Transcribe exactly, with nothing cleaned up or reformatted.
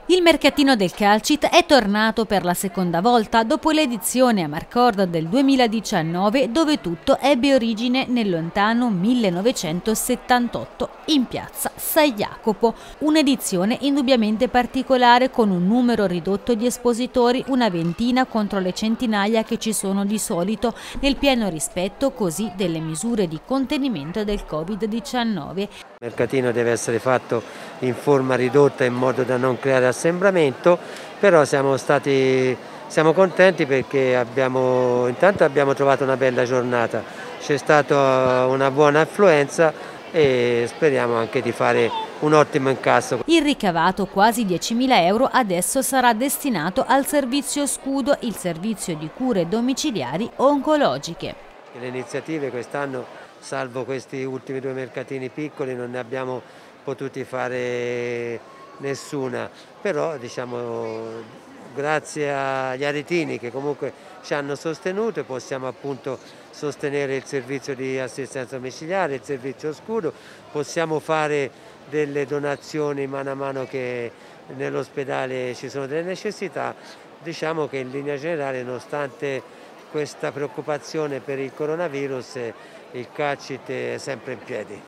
Il mercatino del Calcit è tornato per la seconda volta dopo l'edizione a Marcord del duemiladiciannove, dove tutto ebbe origine nel lontano millenovecentosettantotto in piazza San Jacopo. Un'edizione indubbiamente particolare, con un numero ridotto di espositori, una ventina contro le centinaia che ci sono di solito, nel pieno rispetto così delle misure di contenimento del Covid diciannove. Il mercatino deve essere fatto in forma ridotta in modo da non creare assembramento, però siamo stati siamo contenti perché abbiamo, intanto abbiamo trovato una bella giornata, c'è stata una buona affluenza e speriamo anche di fare un ottimo incasso. Il ricavato, quasi diecimila euro, adesso sarà destinato al servizio Scudo, il servizio di cure domiciliari oncologiche. Le iniziative quest'anno, salvo questi ultimi due mercatini piccoli, non ne abbiamo potuti fare nessuna, però diciamo grazie agli aretini che comunque ci hanno sostenuto possiamo appunto sostenere il servizio di assistenza domiciliare, il servizio Scudo, possiamo fare delle donazioni mano a mano che nell'ospedale ci sono delle necessità. Diciamo che in linea generale, nonostante questa preoccupazione per il coronavirus, il Calcit è sempre in piedi.